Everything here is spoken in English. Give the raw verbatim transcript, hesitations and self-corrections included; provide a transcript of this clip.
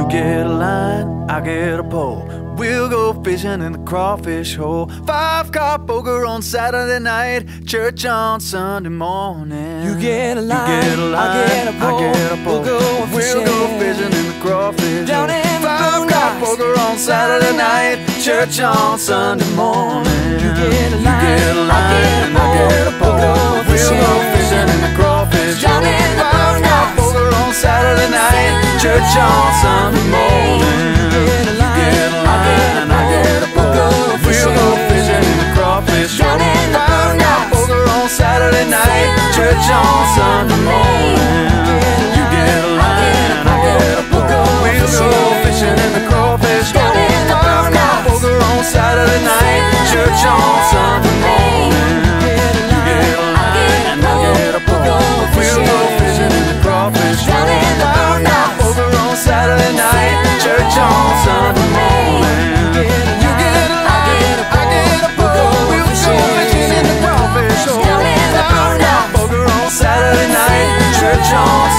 You get a line, I get a pole. We'll go fishing in the crawfish hole. Five car poker on Saturday night, church on Sunday morning. You get a line, you get a line I get a pole. I get a pole. We'll go We'll go fishing in the crawfish down hole. in the Five car poker on Saturday night, church on Sunday morning. You get a line, you get a line I get a pole. We'll go fishing in the crawfish down hole. in the Five car poker on Saturday night, church on Sunday morning. Saturday night, church on Sunday morning. You get a line, I get a pole. We'll go fishing in the crawfish hole. Five car poker on Saturday night, church on Sunday morning. You get a line, I get a pole. We'll go fishing in the crawfish hole. Five car poker on Saturday night, church on Sunday morning. You get a line, I get a pole. We'll go fishing in the crawfish hole. Saturday night, church on